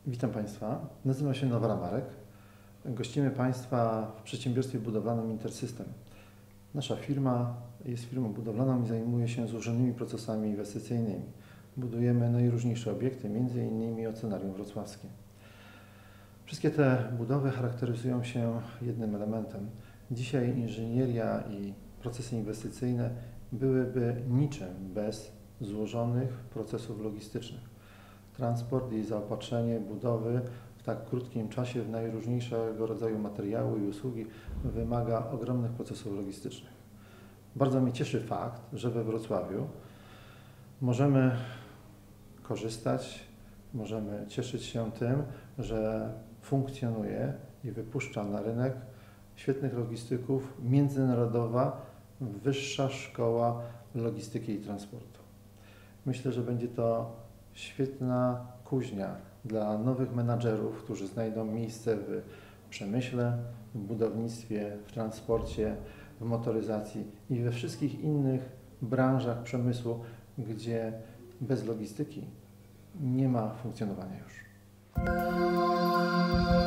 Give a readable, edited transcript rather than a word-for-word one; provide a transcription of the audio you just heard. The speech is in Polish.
Witam Państwa, nazywam się Nowara Marek. Gościmy Państwa w przedsiębiorstwie budowlanym Intersystem. Nasza firma jest firmą budowlaną i zajmuje się złożonymi procesami inwestycyjnymi. Budujemy najróżniejsze obiekty, m.in. Ocenarium Wrocławskie. Wszystkie te budowy charakteryzują się jednym elementem. Dzisiaj inżynieria i procesy inwestycyjne byłyby niczym bez złożonych procesów logistycznych. Transport i zaopatrzenie budowy w tak krótkim czasie w najróżniejszego rodzaju materiały i usługi wymaga ogromnych procesów logistycznych. Bardzo mnie cieszy fakt, że we Wrocławiu możemy korzystać, możemy cieszyć się tym, że funkcjonuje i wypuszcza na rynek świetnych logistyków międzynarodowa Wyższa Szkoła Logistyki i Transportu. Myślę, że będzie to świetna kuźnia dla nowych menadżerów, którzy znajdą miejsce w przemyśle, w budownictwie, w transporcie, w motoryzacji i we wszystkich innych branżach przemysłu, gdzie bez logistyki nie ma funkcjonowania już.